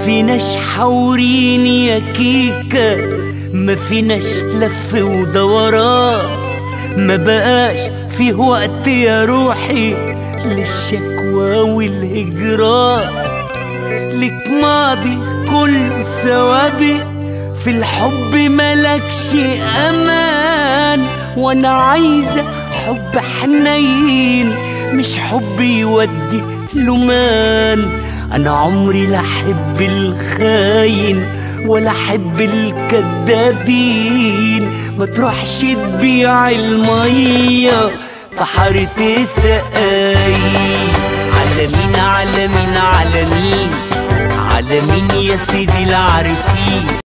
فيناش حورين يا كيكة، ما فيناش لف ودوران، ما بقاش فيه وقت يا روحي للشكوى والهجران. لك ماضي كله سوابق، في الحب ملكش امان، وانا عايزة حب حنين مش حب يودي لمان. انا عمري لا احب الخاين ولا احب الكدابين، ما تروحش تبيع المية في حارة سقاي. على مين على مين على مين على مين يا سيدي العارفين.